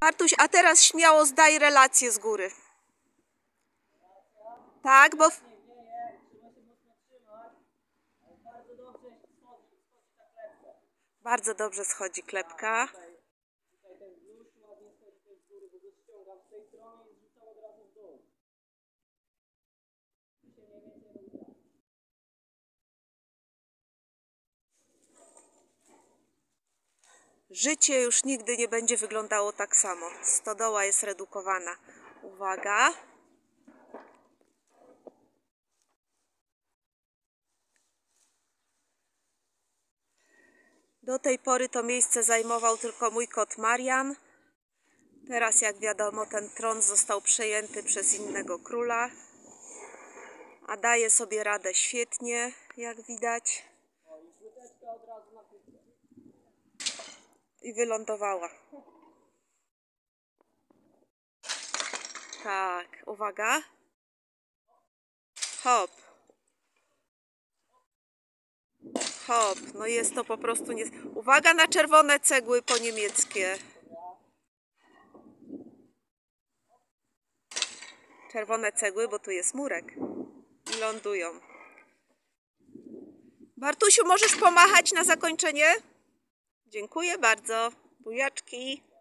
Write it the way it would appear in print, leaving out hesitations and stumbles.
Bartuś, a teraz śmiało zdaj relację z góry. Tak, bo... Bardzo dobrze schodzi klepka. Życie już nigdy nie będzie wyglądało tak samo. Stodoła jest redukowana. Uwaga. Do tej pory to miejsce zajmował tylko mój kot Marian. Teraz, jak wiadomo, ten tron został przejęty przez innego króla. A daje sobie radę świetnie, jak widać. I wylądowała. Tak, uwaga. Hop. Hop, no jest to po prostu nie... Uwaga na czerwone cegły po niemieckie. Czerwone cegły, bo tu jest murek. I lądują. Bartusiu, możesz pomachać na zakończenie? Dziękuję bardzo. Bujaczki.